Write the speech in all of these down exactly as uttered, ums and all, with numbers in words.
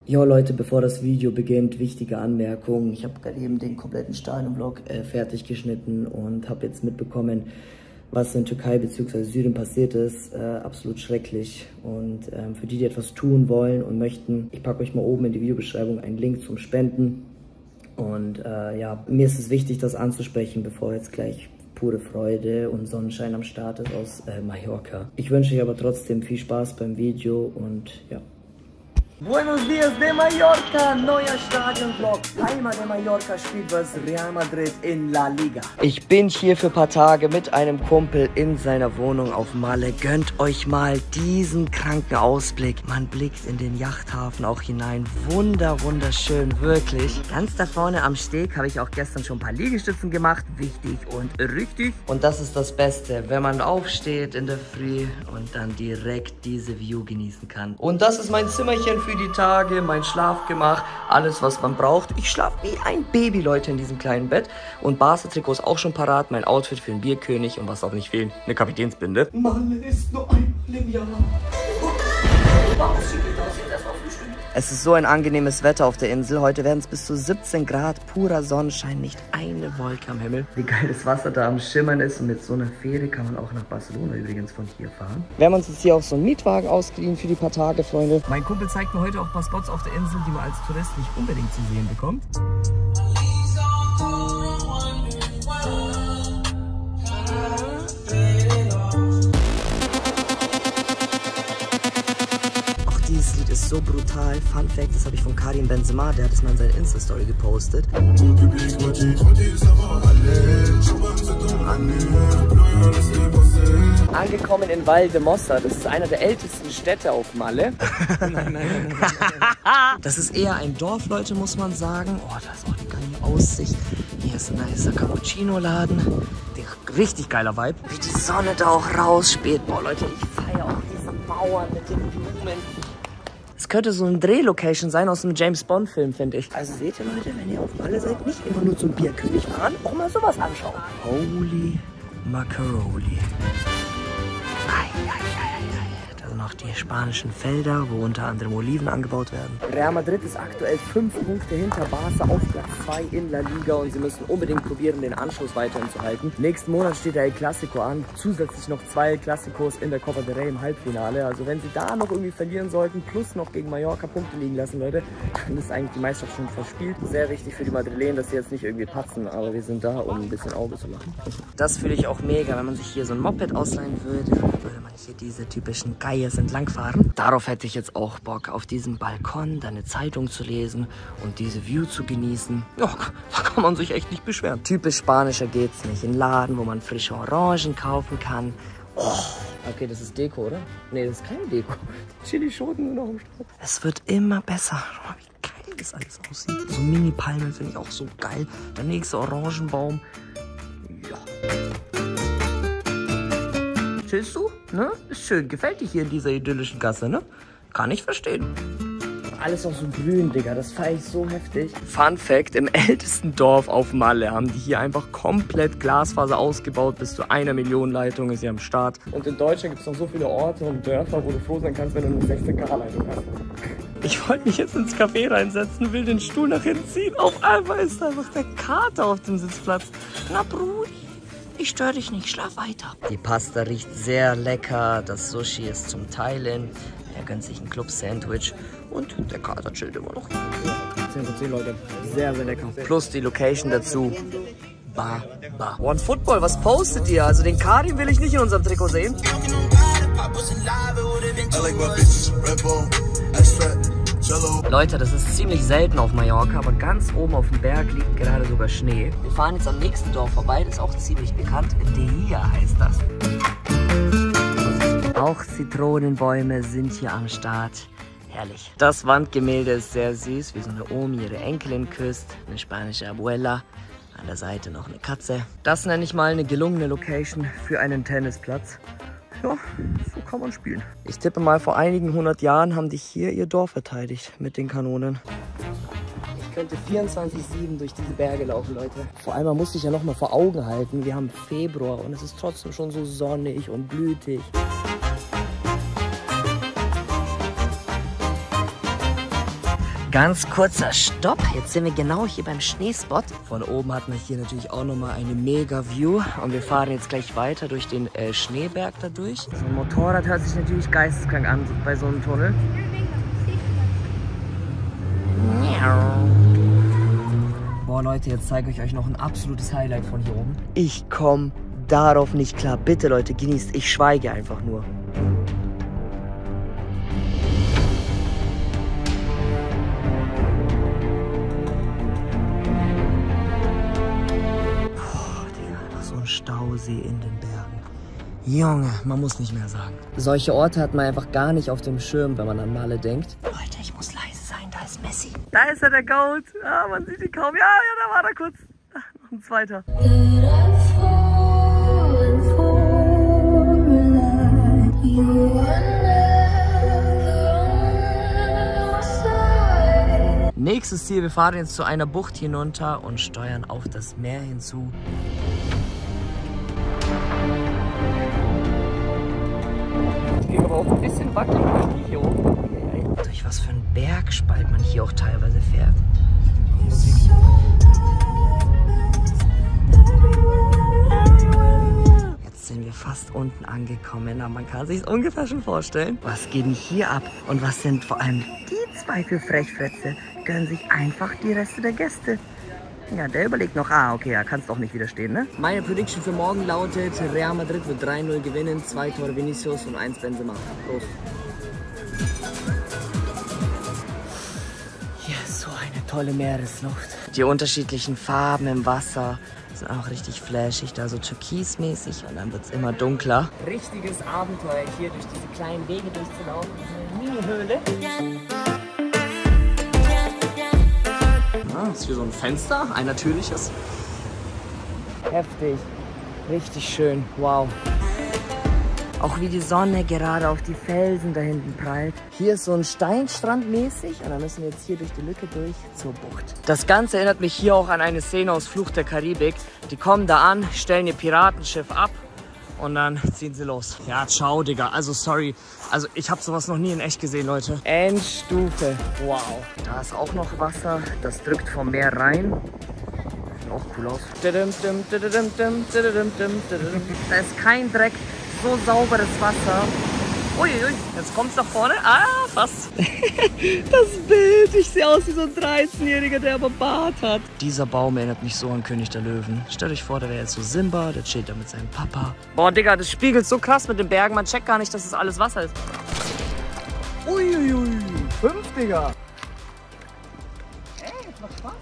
Jo Leute, bevor das Video beginnt, wichtige Anmerkung. Ich habe gerade eben den kompletten Stadion-Vlog äh, fertig geschnitten und habe jetzt mitbekommen, was in Türkei bzw. Syrien passiert ist. Äh, absolut schrecklich. Und ähm, für die, die etwas tun wollen und möchten, ich packe euch mal oben in die Videobeschreibung einen Link zum Spenden. Und äh, ja, mir ist es wichtig, das anzusprechen, bevor jetzt gleich pure Freude und Sonnenschein am Start ist aus äh, Mallorca. Ich wünsche euch aber trotzdem viel Spaß beim Video und ja. Buenos dias de Mallorca, neuer Stadion-Vlog. Palma de Mallorca spielt versus Real Madrid in La Liga. Ich bin hier für ein paar Tage mit einem Kumpel in seiner Wohnung auf Malle. Gönnt euch mal diesen kranken Ausblick. Man blickt in den Yachthafen auch hinein. Wunder, wunderschön, wirklich. Ganz da vorne am Steg habe ich auch gestern schon ein paar Liegestützen gemacht. Wichtig und richtig. Und das ist das Beste, wenn man aufsteht in der Früh und dann direkt diese View genießen kann. Und das ist mein Zimmerchen für die Tage, mein Schlafgemach, alles was man braucht. Ich schlafe wie ein Baby, Leute, in diesem kleinen Bett. Und Barca-Trikot ist auch schon parat, mein Outfit für den Bierkönig und was darf nicht fehlen, eine Kapitänsbinde. Malle ist nur einmal im Jahr. Es ist so ein angenehmes Wetter auf der Insel. Heute werden es bis zu siebzehn Grad, purer Sonnenschein, nicht eine Wolke am Himmel. Wie geil das Wasser da am Schimmern ist. Und mit so einer Fähre kann man auch nach Barcelona übrigens von hier fahren. Wir haben uns jetzt hier auf so einen Mietwagen ausgeliehen für die paar Tage, Freunde. Mein Kumpel zeigt mir heute auch ein paar Spots auf der Insel, die man als Tourist nicht unbedingt zu sehen bekommt. Dieses Lied ist so brutal. Fun Fact, das habe ich von Karim Benzema, der hat es mal in seiner Insta-Story gepostet. Angekommen in Valdemossa, das ist einer der ältesten Städte auf Malle. Nein, nein, nein, nein, nein. Das ist eher ein Dorf, Leute, muss man sagen. Oh, da ist auch eine geile Aussicht. Hier ist ein nicer Cappuccino-Laden. Richtig geiler Vibe. Wie die Sonne da auch rausspielt. Boah, Leute, ich feiere auch diese Mauern mit den Blumen. Es könnte so eine Drehlocation sein aus einem James-Bond-Film, finde ich. Also seht ihr, Leute, wenn ihr auf Malle seid, nicht immer nur zum Bierkönig fahren, auch mal sowas anschauen. Holy Macaroni. Ei, ei, ei, ei. Da sind noch die spanischen Felder, wo unter anderem Oliven angebaut werden. Real Madrid ist aktuell fünf Punkte hinter Barca auf Platz zwei in La Liga und sie müssen unbedingt probieren, den Anschluss weiterhin zu halten. Nächsten Monat steht der El Clasico an, zusätzlich noch zwei Clásicos in der Copa del Rey im Halbfinale. Also wenn sie da noch irgendwie verlieren sollten, plus noch gegen Mallorca Punkte liegen lassen, Leute, dann ist eigentlich die Meisterschaft schon verspielt. Sehr wichtig für die Madrilen, dass sie jetzt nicht irgendwie patzen, aber wir sind da, um ein bisschen Auge zu machen. Das fühle ich auch mega, wenn man sich hier so ein Moped ausleihen würde, würde man hier diese typischen Geiers entlangfahren. Darauf hätte ich jetzt auch Bock, auf diesem Balkon da eine Zeitung zu lesen und diese View zu genießen. Ja, da kann man sich echt nicht beschweren. Typisch spanischer geht's nicht. Ein Laden, wo man frische Orangen kaufen kann. Oh. Okay, das ist Deko, oder? Nee, das ist keine Deko. Die Chilischoten sind noch im Strauch. Es wird immer besser. Oh, wie geil das alles aussieht. So Mini-Palmen finde ich auch so geil. Der nächste Orangenbaum. Ja. Chillst du? Ne? Ist schön. Gefällt dir hier in dieser idyllischen Gasse, ne? Kann ich verstehen. Alles auch so grün, Digga. Das feiere ich so heftig. Fun Fact, im ältesten Dorf auf Malle haben die hier einfach komplett Glasfaser ausgebaut. Bis zu einer Million Leitung ist hier am Start. Und in Deutschland gibt es noch so viele Orte und Dörfer, wo du froh sein kannst, wenn du eine sechzehn K Leitung hast. Ich wollte mich jetzt ins Café reinsetzen, will den Stuhl nach hinten ziehen. Auf einmal ist da einfach der Kater auf dem Sitzplatz. Na, Brudi. Ich störe dich nicht, schlaf weiter. Die Pasta riecht sehr lecker, das Sushi ist zum Teilen. Er gönnt sich ein Club-Sandwich und der Kater chillt immer noch. zehn von zehn, Leute. Sehr, sehr lecker. Plus die Location dazu. Ba, ba. One Football, was postet ihr? Also den Karim will ich nicht in unserem Trikot sehen. Leute, das ist ziemlich selten auf Mallorca, aber ganz oben auf dem Berg liegt gerade sogar Schnee. Wir fahren jetzt am nächsten Dorf vorbei, das ist auch ziemlich bekannt. Dehia heißt das. Auch Zitronenbäume sind hier am Start. Herrlich. Das Wandgemälde ist sehr süß, wie so eine Omi ihre Enkelin küsst. Eine spanische Abuela. An der Seite noch eine Katze. Das nenne ich mal eine gelungene Location für einen Tennisplatz. Ja, so kann man spielen. Ich tippe mal, vor einigen hundert Jahren haben die hier ihr Dorf verteidigt mit den Kanonen. Ich könnte vierundzwanzig sieben durch diese Berge laufen, Leute. Vor allem, man muss sich ja noch mal vor Augen halten. Wir haben Februar und es ist trotzdem schon so sonnig und blütig. Ganz kurzer Stopp. Jetzt sind wir genau hier beim Schneespot. Von oben hat man hier natürlich auch nochmal eine mega View. Und wir fahren jetzt gleich weiter durch den äh, Schneeberg da durch. So ein Motorrad hört sich natürlich geisteskrank an bei so einem Tunnel. Boah Leute, jetzt zeige ich euch noch ein absolutes Highlight von hier oben. Ich komme darauf nicht klar. Bitte Leute, genießt. Ich schweige einfach nur. Stausee in den Bergen. Junge, man muss nicht mehr sagen. Solche Orte hat man einfach gar nicht auf dem Schirm, wenn man an Malle denkt. Leute, ich muss leise sein, da ist Messi. Da ist er, der Goat. Ah, man sieht ihn kaum. Ja, ja, da war er kurz. Ach, noch ein zweiter. Nächstes Ziel, wir fahren jetzt zu einer Bucht hinunter und steuern auf das Meer hinzu. Aber auch ein bisschen wackelig hier oben. Durch was für einen Bergspalt man hier auch teilweise fährt. Jetzt sind wir fast unten angekommen, aber man kann sich es ungefähr schon vorstellen. Was geht denn hier ab? Und was sind vor allem die zwei für Frechfrätze? Gönnen sich einfach die Reste der Gäste. Ja, der überlegt noch, ah, okay, er kann es doch nicht widerstehen, ne? Meine Prediction für morgen lautet, Real Madrid wird drei null gewinnen, zwei Tore Vinicius und eins Benzema. Prost. Hier ist so eine tolle Meeresluft. Die unterschiedlichen Farben im Wasser sind auch richtig flashig, da so türkismäßig und dann wird es immer dunkler. Richtiges Abenteuer hier durch diese kleinen Wege durchzulaufen, diese Mini-Höhle. Das ist hier so ein Fenster, ein natürliches. Heftig, richtig schön, wow. Auch wie die Sonne gerade auf die Felsen da hinten prallt. Hier ist so ein Steinstrand mäßig und dann müssen wir jetzt hier durch die Lücke durch zur Bucht. Das Ganze erinnert mich hier auch an eine Szene aus Fluch der Karibik. Die kommen da an, stellen ihr Piratenschiff ab und dann ziehen sie los. Ja, ciao, Digga. Also, sorry. Also, ich habe sowas noch nie in echt gesehen, Leute. Endstufe. Wow. Da ist auch noch Wasser. Das drückt vom Meer rein. Sieht auch cool aus. Da ist kein Dreck. So sauberes Wasser. Uiui, jetzt kommt's nach vorne. Ah, fast. Das Bild. Ich sehe aus wie so ein dreizehnjähriger, der aber Bart hat. Dieser Baum erinnert mich so an König der Löwen. Stellt euch vor, da wäre jetzt so Simba, der chillt da mit seinem Papa. Boah, Digga, das spiegelt so krass mit den Bergen. Man checkt gar nicht, dass das alles Wasser ist. Uiuiui, fünf, Digga. Ey, das macht Spaß.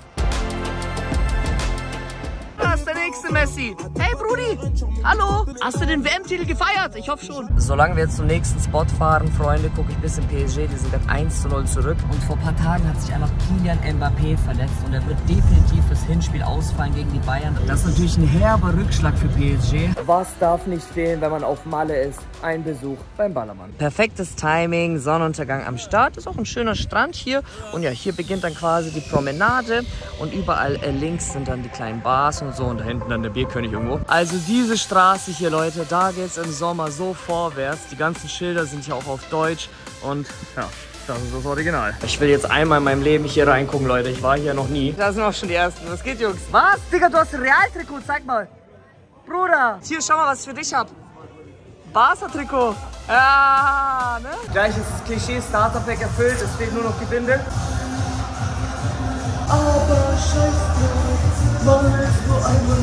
Da ist der nächste Messi. Hey Brudi, hallo, hast du den W M-Titel gefeiert? Ich hoffe schon. Solange wir jetzt zum nächsten Spot fahren, Freunde, gucke ich bis in P S G. Die sind gerade eins zu null zurück. Und vor ein paar Tagen hat sich einfach Kylian Mbappé verletzt. Und er wird definitiv fürs Hinspiel ausfallen gegen die Bayern. Das ist natürlich ein herber Rückschlag für P S G. Was darf nicht fehlen, wenn man auf Malle ist? Ein Besuch beim Ballermann. Perfektes Timing, Sonnenuntergang am Start. Ist auch ein schöner Strand hier. Und ja, hier beginnt dann quasi die Promenade. Und überall äh, links sind dann die kleinen Bars und so. Und da hinten dann der Bierkönig irgendwo. Also diese Straße hier, Leute, da geht es im Sommer so vorwärts. Die ganzen Schilder sind hier auch auf Deutsch. Und ja, das ist das Original. Ich will jetzt einmal in meinem Leben hier reingucken, Leute. Ich war hier noch nie. Da sind auch schon die ersten. Was geht, Jungs? Was? Digga, du hast ein Real-Trikot. Zeig mal. Bruder. Hier, schau mal, was ich für dich hab. Barca-Trikot. Ja, ne? Gleich ist das Klischee Starter-Pack erfüllt. Es fehlt nur noch die Binde. Aber scheiß drauf, war es nur einmal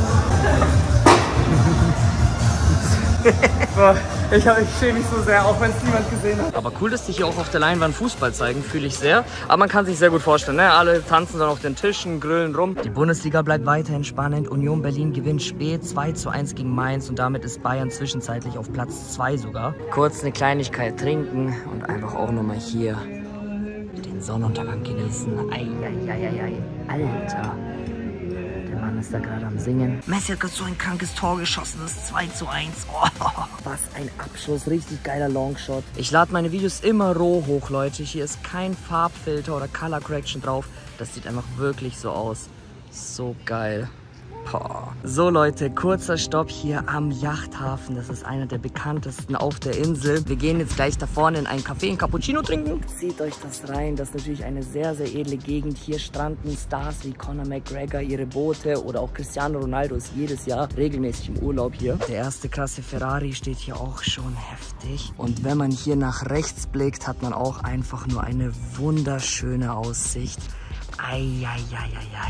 nur. Ich, ich schäme mich so sehr, auch wenn es niemand gesehen hat. Aber cool, dass die hier auch auf der Leinwand Fußball zeigen, fühle ich sehr. Aber man kann sich sehr gut vorstellen, ne? Alle tanzen dann auf den Tischen, grillen rum. Die Bundesliga bleibt weiterhin spannend. Union Berlin gewinnt spät zwei zu eins gegen Mainz und damit ist Bayern zwischenzeitlich auf Platz zwei sogar. Kurz eine Kleinigkeit trinken und einfach auch nochmal hier den Sonnenuntergang genießen. Eieieiei, Alter. Der Mann ist da gerade am Singen. Messi hat gerade so ein krankes Tor geschossen, das ist zwei zu eins. Oh, was ein Abschluss, richtig geiler Longshot. Ich lade meine Videos immer roh hoch, Leute. Hier ist kein Farbfilter oder Color Correction drauf. Das sieht einfach wirklich so aus. So geil. Boah. So Leute, kurzer Stopp hier am Yachthafen. Das ist einer der bekanntesten auf der Insel. Wir gehen jetzt gleich da vorne in ein Café, ein Cappuccino trinken. Zieht euch das rein. Das ist natürlich eine sehr, sehr edle Gegend. Hier stranden Stars wie Conor McGregor, ihre Boote oder auch Cristiano Ronaldo ist jedes Jahr regelmäßig im Urlaub hier. Der erste krasse Ferrari steht hier auch schon heftig. Und wenn man hier nach rechts blickt, hat man auch einfach nur eine wunderschöne Aussicht. Eieieiei.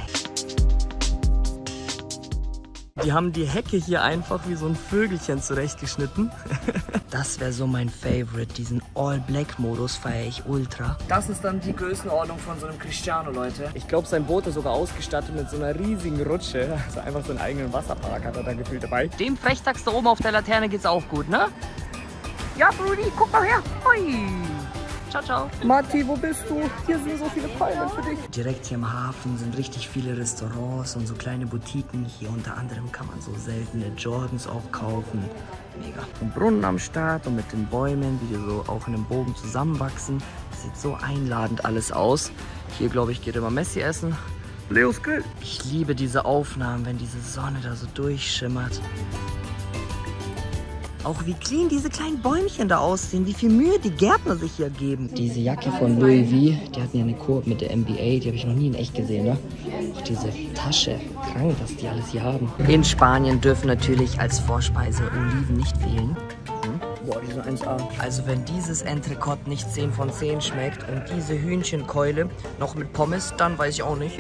Die haben die Hecke hier einfach wie so ein Vögelchen zurechtgeschnitten. Das wäre so mein Favorite. Diesen All-Black-Modus feiere ich ultra. Das ist dann die Größenordnung von so einem Cristiano, Leute. Ich glaube, sein Boot ist sogar ausgestattet mit so einer riesigen Rutsche. Also einfach so einen eigenen Wasserpark hat er da gefühlt dabei. Dem Frechdachs da oben auf der Laterne geht's auch gut, ne? Ja, Brudi, guck mal her. Hui. Ciao, ciao. Matti, wo bist du? Hier sind so viele Palmen für dich. Direkt hier im Hafen sind richtig viele Restaurants und so kleine Boutiquen. Hier unter anderem kann man so seltene Jordans auch kaufen. Mega. Ein Brunnen am Start und mit den Bäumen, wie die so auch in einem Bogen zusammenwachsen. Das sieht so einladend alles aus. Hier, glaube ich, geht immer Messi essen. Leos Grill. Ich liebe diese Aufnahmen, wenn diese Sonne da so durchschimmert. Auch wie clean diese kleinen Bäumchen da aussehen, wie viel Mühe die Gärtner sich hier geben. Diese Jacke von Louis V, die hatten ja eine Koop mit der N B A, die habe ich noch nie in echt gesehen, ne? Auch diese Tasche, krank, was die alles hier haben. In Spanien dürfen natürlich als Vorspeise Oliven nicht fehlen. Hm? Boah, die sind eins A. Also wenn dieses Entrecote nicht zehn von zehn schmeckt und diese Hühnchenkeule noch mit Pommes, dann weiß ich auch nicht.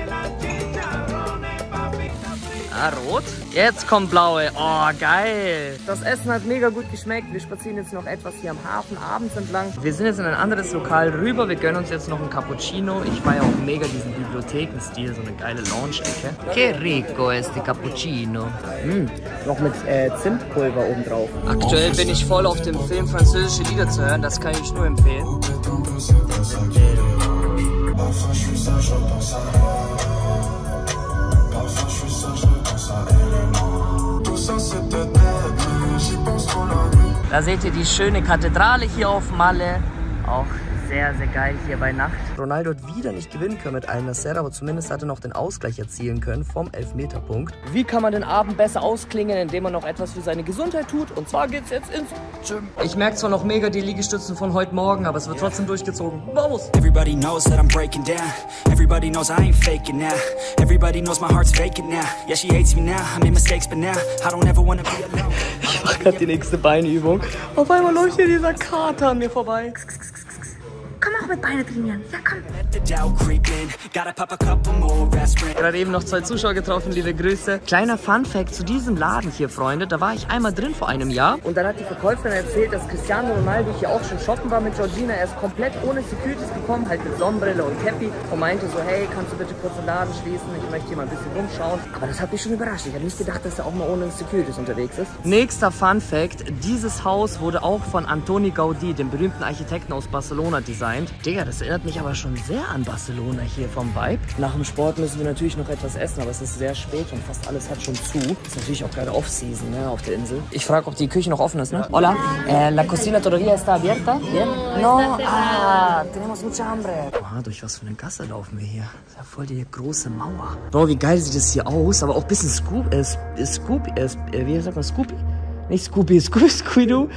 Ah, rot. Jetzt kommt blaue. Oh, geil. Das Essen hat mega gut geschmeckt. Wir spazieren jetzt noch etwas hier am Hafen abends entlang. Wir sind jetzt in ein anderes Lokal rüber. Wir gönnen uns jetzt noch ein Cappuccino. Ich feiere auch mega diesen Bibliothekenstil. So eine geile Lounge-Ecke. Que rico este Cappuccino. Mm, noch mit äh, Zimtpulver oben drauf. Aktuell bin ich voll auf dem Film, französische Lieder zu hören. Das kann ich nur empfehlen. Da seht ihr die schöne Kathedrale hier auf Malle. Auch sehr, sehr geil hier bei Nacht. Ronaldo hat wieder nicht gewinnen können mit Al-Nassr, aber zumindest hat er noch den Ausgleich erzielen können vom Elfmeterpunkt. Wie kann man den Abend besser ausklingen, indem man noch etwas für seine Gesundheit tut? Und zwar geht's jetzt ins Gym. Ich merke zwar noch mega die Liegestützen von heute Morgen, aber es wird trotzdem durchgezogen. Vamos! Everybody knows that I'm breaking down. Everybody knows I ain't faking now. Everybody knows my heart's vacant now. Yeah, she hates me now. I made mistakes, but now I don't ever wanna be alone. Ich mache gerade die nächste Beinübung. Auf einmal läuft hier dieser Kater an mir vorbei. Komm auch mit Beine trainieren. Ja, komm. Gerade eben noch zwei Zuschauer getroffen, liebe Grüße. Kleiner Funfact zu diesem Laden hier, Freunde. Da war ich einmal drin vor einem Jahr. Und dann hat die Verkäuferin erzählt, dass Cristiano Ronaldo hier auch schon shoppen war mit Georgina. Er ist komplett ohne Securities gekommen, halt mit Sonnenbrille und Cappy. Und meinte so, hey, kannst du bitte kurz den Laden schließen? Ich möchte hier mal ein bisschen rumschauen. Aber das hat mich schon überrascht. Ich habe nicht gedacht, dass er auch mal ohne Securities unterwegs ist. Nächster Funfact. Dieses Haus wurde auch von Antoni Gaudí, dem berühmten Architekten aus Barcelona, designt. Digga, das erinnert mich aber schon sehr an Barcelona hier vom Vibe. Nach dem Sport müssen wir natürlich noch etwas essen, aber es ist sehr spät und fast alles hat schon zu. Ist natürlich auch gerade Off-Season, ne, auf der Insel. Ich frage, ob die Küche noch offen ist, ne? Hola, eh, la cocina todavía está abierta? Bien? No, ah, tenemos mucha hambre. Oha, durch was für eine Gasse laufen wir hier? Das ist ja voll die große Mauer. Bro, wie geil sieht das hier aus, aber auch ein bisschen Scoop, äh, Scoop, äh, wie sagt man, Scoopy? Nicht Scoopy, Scoop, Scooby-Doo.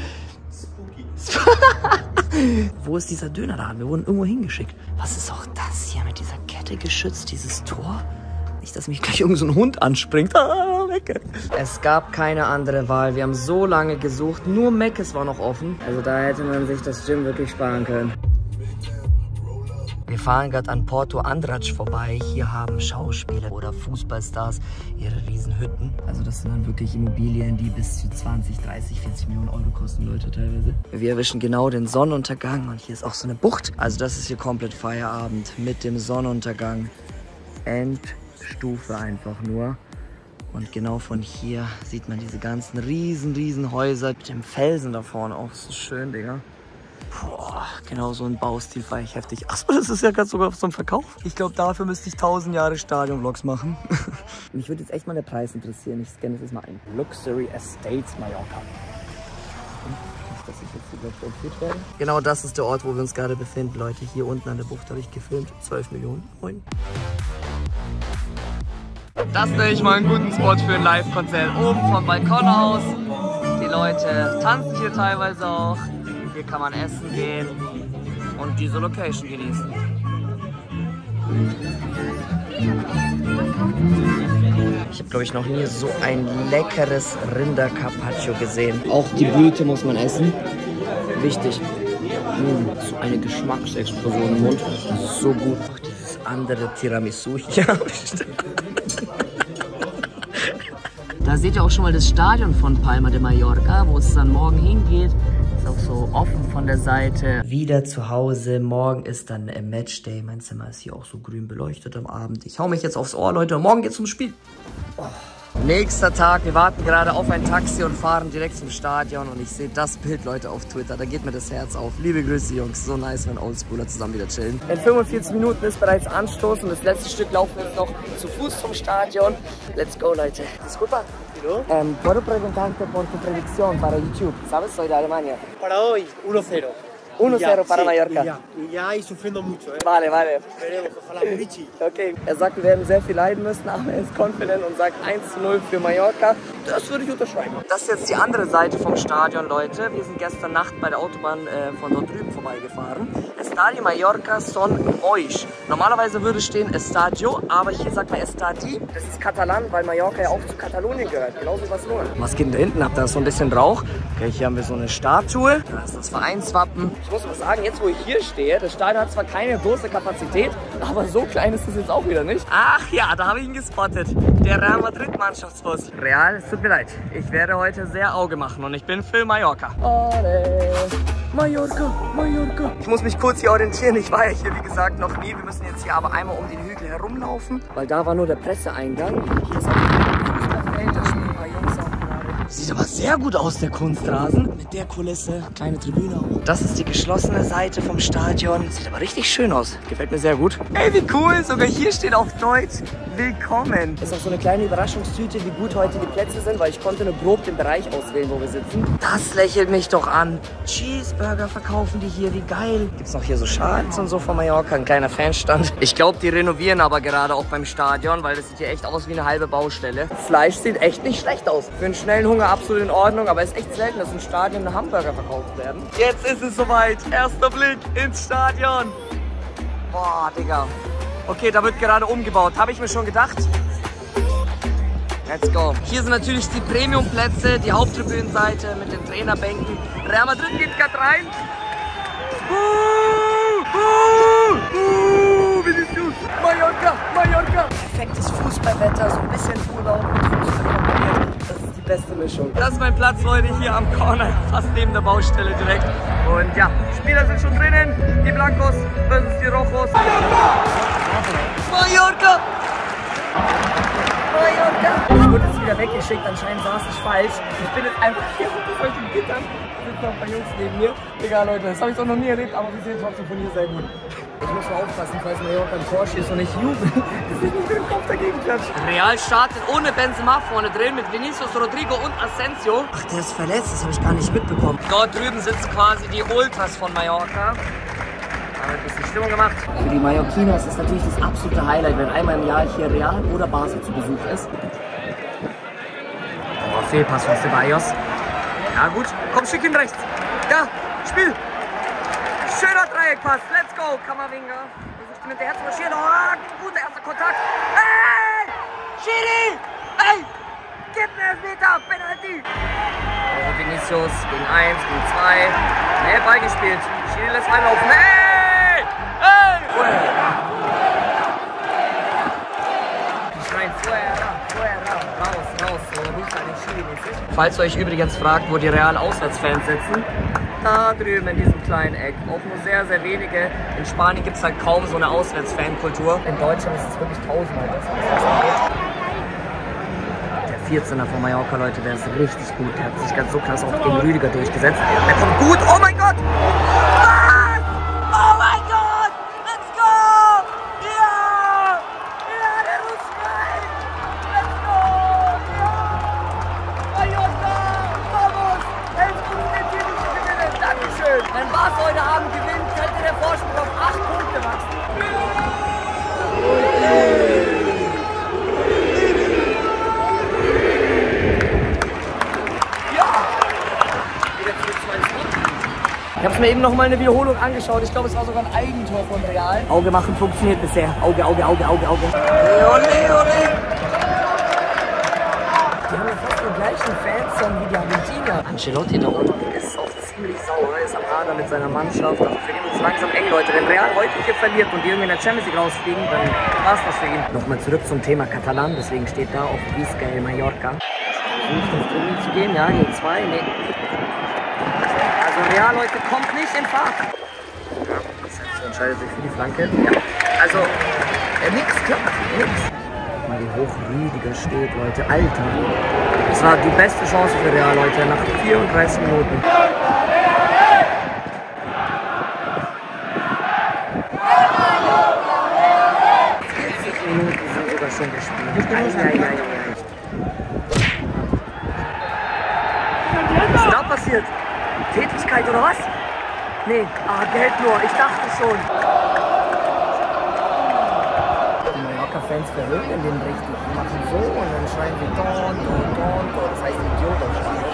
Wo ist dieser Dönerladen? Wir wurden irgendwo hingeschickt. Was ist auch das hier mit dieser Kette geschützt, dieses Tor? Nicht, dass mich gleich irgend so ein Hund anspringt. Ah, Mecke. Es gab keine andere Wahl. Wir haben so lange gesucht. Nur Meckes war noch offen. Also da hätte man sich das Gym wirklich sparen können. Wir fahren gerade an Porto Andratx vorbei. Hier haben Schauspieler oder Fußballstars ihre Riesenhütten. Also das sind dann wirklich Immobilien, die bis zu zwanzig, dreißig, vierzig Millionen Euro kosten, Leute, teilweise. Wir erwischen genau den Sonnenuntergang und hier ist auch so eine Bucht. Also das ist hier komplett Feierabend mit dem Sonnenuntergang. Endstufe einfach nur. Und genau von hier sieht man diese ganzen riesen, riesen Häuser mit dem Felsen da vorne. Auch so schön, Digga. Boah, genau so ein Baustil war ich heftig. Achso, das ist ja gerade sogar zum Verkauf. Ich glaube, dafür müsste ich tausend Jahre Stadion-Vlogs machen. Mich würde jetzt echt mal der Preis interessieren. Ich scanne das jetzt mal ein. Luxury Estates Mallorca. Nicht, dass ich jetzt hier gleich überführt werde. Genau das ist der Ort, wo wir uns gerade befinden, Leute. Hier unten an der Bucht habe ich gefilmt. zwölf Millionen. Moin. Das nenne ich mal einen guten Spot für ein Live-Konzert. Oben vom Balkon aus. Die Leute tanzen hier teilweise auch. Hier kann man essen gehen und diese Location genießen. Ich habe, glaube ich, noch nie so ein leckeres Rinder-Carpaccio gesehen. Auch die Blüte muss man essen. Wichtig. Mmh, so eine Geschmacksexplosion im Mund. So gut. Auch dieses andere Tiramisu hier. Da seht ihr auch schon mal das Stadion von Palma de Mallorca, wo es dann morgen hingeht. Ist auch so offen von der Seite. Wieder zu Hause. Morgen ist dann ein Matchday. Mein Zimmer ist hier auch so grün beleuchtet am Abend. Ich hau mich jetzt aufs Ohr, Leute. Und morgen geht's zum Spiel. Oh. Nächster Tag, wir warten gerade auf ein Taxi und fahren direkt zum Stadion und ich sehe das Bild, Leute, auf Twitter. Da geht mir das Herz auf. Liebe Grüße, Jungs. So nice, wenn Oldschooler zusammen wieder chillen. In fünfundvierzig Minuten ist bereits Anstoß und das letzte Stück laufen wir jetzt noch zu Fuß zum Stadion. Let's go, Leute. Disculpa. Um, ¿Puedo preguntarte por tu predicción para YouTube? ¿Sabes? Soy de Alemania. Para hoy, uno cero. uno cero para sí, Mallorca. Y ya, y ya y sufriendo mucho, ¿eh? Vale, vale. Veremos, ojalá, Richie. Okay. Er sagt, wir werden sehr viel leiden müssen, aber er ist confident und sagt eins zu null für Mallorca. Das würde ich unterschreiben. Das ist jetzt die andere Seite vom Stadion, Leute. Wir sind gestern Nacht bei der Autobahn äh, von dort drüben vorbeigefahren. Estadio Mallorca son Oix. Normalerweise würde stehen Estadio, aber hier sagt man Estadi. Das ist Katalan, weil Mallorca ja auch zu Katalonien gehört. Genauso wie Barcelona. Was geht denn da hinten ab? Da ist so ein bisschen Rauch. Okay, hier haben wir so eine Statue. Da ist das Vereinswappen. Ich muss mal sagen, jetzt wo ich hier stehe, das Stadion hat zwar keine große Kapazität, aber so klein ist es jetzt auch wieder nicht. Ach ja, da habe ich ihn gespottet. Der Real Madrid Mannschaftsbus. Real, es tut mir leid. Ich werde heute sehr Auge machen und ich bin für Mallorca. Ole. Mallorca, Mallorca. Ich muss mich kurz hier orientieren. Ich war ja hier, wie gesagt, noch nie. Wir müssen jetzt hier aber einmal um den Hügel herumlaufen, weil da war nur der Presseeingang. Hier ist auch ein Fußballfeld, da spielen ein paar Jungs auch gerade. Sieht aber sehr gut aus, der Kunstrasen. Mit der Kulisse, kleine Tribüne auch. Das ist die geschlossene Seite vom Stadion. Sieht aber richtig schön aus. Gefällt mir sehr gut. Ey, wie cool. Sogar hier steht auf Deutsch Willkommen. Das ist auch so eine kleine Überraschungstüte, wie gut heute die Plätze sind, weil ich konnte nur grob den Bereich auswählen, wo wir sitzen. Das lächelt mich doch an. Cheeseburger verkaufen die hier, wie geil. Gibt's noch hier so Schals und so von Mallorca, ein kleiner Fanstand. Ich glaube, die renovieren aber gerade auch beim Stadion, weil das sieht hier echt aus wie eine halbe Baustelle. Fleisch sieht echt nicht schlecht aus. Für einen schnellen Hunger absolut in Ordnung, aber es ist echt selten, dass im Stadion eine Hamburger verkauft werden. Jetzt ist es soweit. Erster Blick ins Stadion. Boah, Digga. Okay, da wird gerade umgebaut. Habe ich mir schon gedacht. Let's go. Hier sind natürlich die Premium-Plätze, die Haupttribünenseite mit den Trainerbänken. Real Madrid geht gerade rein. Uh, uh, uh, Vinicius. Mallorca, Mallorca. Perfektes Fußballwetter, so ein bisschen Urlaub mit Fußball kombiniert. Das ist die beste Mischung. Das ist mein Platz, Leute, hier am Corner, fast neben der Baustelle direkt. Und ja, Spieler sind schon drinnen. Die Blancos versus die Rojos. Mallorca! Mallorca! Ich wurde jetzt wieder weggeschickt, anscheinend saß ich falsch. Ich bin jetzt einfach hier unter solchen Gittern. Da sitzen noch ein paar Jungs neben mir. Egal, Leute, das habe ich auch noch nie erlebt, aber wir sehen trotzdem von hier sehr gut. Ich muss mal aufpassen, falls Mallorca ein Tor schießt und nicht jubeln, dass ich nicht mit dem Kopf dagegen klatsche. Real startet ohne Benzema vorne drin mit Vinicius, Rodrigo und Asensio. Ach, der ist verletzt, das habe ich gar nicht mitbekommen. Dort drüben sitzen quasi die Ultras von Mallorca. Ein bisschen Stimmung gemacht. Für die Mallorquiner ist es natürlich das absolute Highlight, wenn einmal im Jahr hier Real oder Barca zu Besuch ist. Oh, Fehlpass von Ceballos. Ja gut, komm, schick ihn rechts. Ja, Spiel. Schöner Dreieckpass, let's go. Kamavinga versucht mit der Herz zu marschieren. Oh, guter erster Kontakt. Hey, Schiri, hey, gib mir Elfmeter, Penalty. Also Vinicius gegen eins, gegen zwei. Nee, Ball gespielt. Schiri lässt reinlaufen. Hey! Hey! Die schreien Fuera, Fuera, raus, raus, so ruft er den Schiri mäßig. Falls ihr euch übrigens fragt, wo die Real-Auswärtsfans sitzen, da drüben in diesem kleinen Eck. Auch nur sehr, sehr wenige. In Spanien gibt es halt kaum so eine Auswärtsfankultur. In Deutschland ist es wirklich tausendmal besser. Der vierzehner von Mallorca, Leute, der ist richtig gut. Der hat sich ganz so krass auch gegen Rüdiger durchgesetzt. Der kommt gut. Oh mein Gott! Was? Oh mein Gott! Wenn Barca heute Abend gewinnt, könnte der Vorsprung auf acht Punkte wachsen. mir eben noch mal eine Wiederholung angeschaut. Ich glaube, es war sogar ein Eigentor von Real. Auge machen funktioniert bisher. Auge, Auge, Auge, Auge, Auge. Ole, ole. Die haben ja fast den gleichen Fansong wie die Argentinier. Ancelotti da unten ist auch ziemlich sauer, ist am Hader mit seiner Mannschaft. Also für ihn ist es langsam eng, Leute. Wenn Real heute hier verliert und die irgendwie in der Champions League rausfliegen, dann war's das für ihn. Nochmal zurück zum Thema Katalan, deswegen steht da auch Vizcaya Mallorca. Versucht ins Dribbling zu gehen, ja, gegen zwei, nee. Also Real heute kommt nicht in Fahrt. Ja, das entscheidet sich für die Flanke. Ja, also äh, nix, klappt, nix. Mal wie hoch Rüdiger steht, Leute. Alter. Das war die beste Chance für Real, Leute, nach vierunddreißig Minuten. vierzig Minuten sind sogar schon gespielt. Ja, ja, ja, ja. Was ist da passiert? Tätigkeit oder was? Nee, ah, Geld nur. Ich dachte schon. Fans verwöhnen den richtig. Die machen so und dann schreien wir Don, Don, Don, Don. Das heißt Idiot auf Spanisch.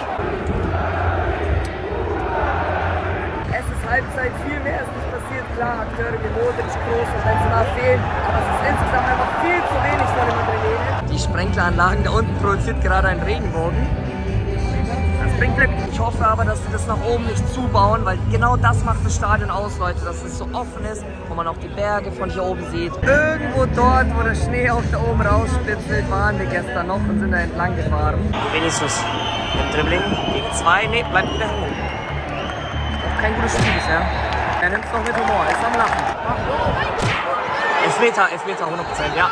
Es ist Halbzeit, viel mehr ist nicht passiert. Klar, Akteure wie Modric, Kroos und Benzema fehlen, aber es ist insgesamt einfach viel zu wenig von den Madrilenen. Die Sprenkleranlagen da unten produziert gerade einen Regenbogen. Das bringt Glück. Ich hoffe aber, dass sie das nach oben nicht zubauen, weil genau das macht das Stadion aus, Leute, dass es so offen ist, wo man auch die Berge von hier oben sieht. Irgendwo dort, wo der Schnee auch da oben rausspitzelt, waren wir gestern noch und sind da entlang gefahren. Vinicius im Dribbling gegen zwei, nee, bleibt wieder hängen. Auch kein gutes Spiel bisher. Er nimmt es noch mit Humor, ist am Lachen. Elfmeter, Elfmeter, hundert Prozent, ja.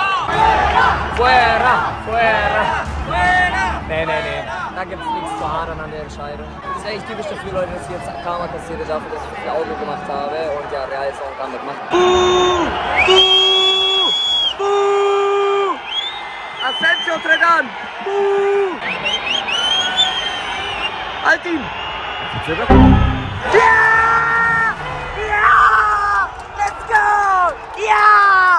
Fuera, fuera, fuera. Nee, nee, nee. Da gibt es nichts zu hadern an der Entscheidung. Das ist echt typisch dafür, Leute, dass ich jetzt Karma kassiere dafür, dass ich so viel Auto gemacht habe und ja, Real ist auch damit macht. Buh! Buh! Buh! Asensio tritt an! Buh! Halt ihn! Ja! Ja! Let's go! Ja!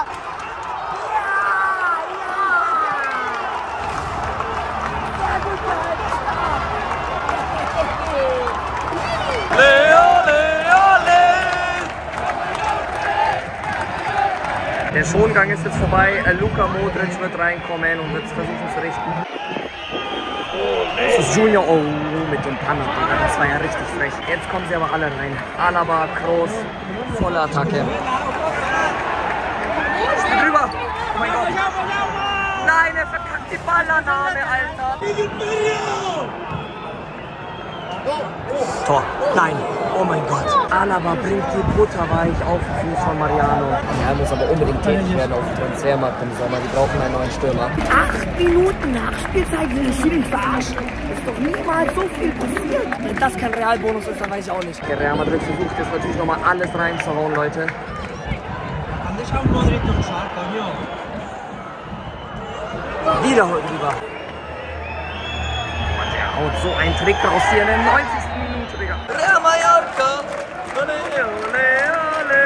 Der Schongang ist jetzt vorbei. Luka Modric wird reinkommen und wird es versuchen zu richten. Das ist Junior. Oh, mit dem Panner. Das war ja richtig frech. Jetzt kommen sie aber alle rein. Alaba, Kroos, volle Attacke. Drüber. Oh mein Gott. Nein, er verkackt die Ballannahme, Alter. Tor. Nein. Oh mein Gott. Alaba bringt die Butter weich auf den Fuß von Mariano. Er muss aber unbedingt tätig werden auf dem Transfermarkt im Sommer. Die brauchen einen neuen Stürmer. Acht Minuten Nachspielzeit will ich ihn verarschen. Ist doch niemals so viel passiert. Wenn das kein Realbonus ist, dann weiß ich auch nicht. Der Real Madrid versucht jetzt natürlich nochmal alles reinzuhauen, Leute. Wieder rüber. Und so ein Trick daraus hier in der neunzigsten Minute, Digga. Real Mallorca. Ole, ole, ole.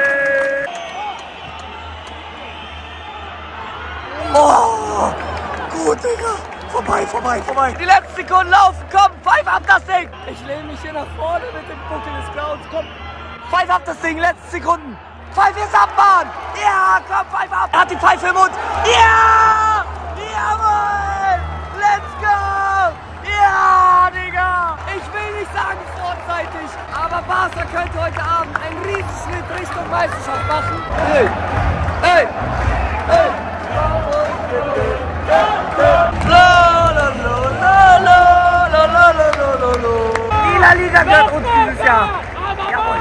Oh, gut, Digga. Vorbei, vorbei, vorbei. Die letzten Sekunden laufen, komm, pfeif ab das Ding. Ich lehne mich hier nach vorne mit dem Buckel des Clowns, komm. Pfeif ab das Ding, letzte Sekunden. Pfeif jetzt ab, Mann. Ja, komm, pfeif ab. Er hat die Pfeife im Mund. Ja, jawohl. Let's go. Ja, Digga! Ich will nicht sagen vorzeitig, aber Barca könnte heute Abend einen Riesenschritt Richtung Meisterschaft machen. Hey! Hey! Hey! La, la, la, la, la, la, la, la, la, la. Die La Liga gehört uns dieses Jahr. Jawohl.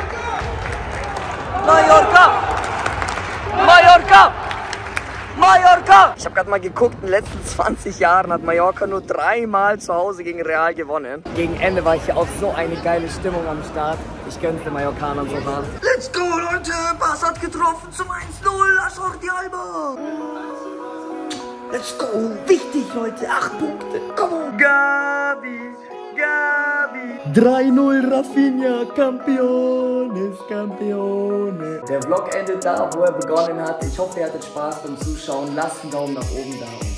Mallorca! Mallorca! Mallorca! Ich habe gerade mal geguckt, in den letzten zwanzig Jahren hat Mallorca nur dreimal zu Hause gegen Real gewonnen. Gegen Ende war ich hier auf so eine geile Stimmung am Start. Ich gönn's den Mallorcanern so hart. Let's go, Leute! Bas hat getroffen zum eins null. Jordi Alba! Let's go! Wichtig, Leute! Acht Punkte! Come on! Gabi! Gabi! drei null Rafinha! Campeones! Campeones! Der Vlog endet da, wo er begonnen hat. Ich hoffe, ihr hattet Spaß beim Zuschauen. Lasst einen Daumen nach oben da.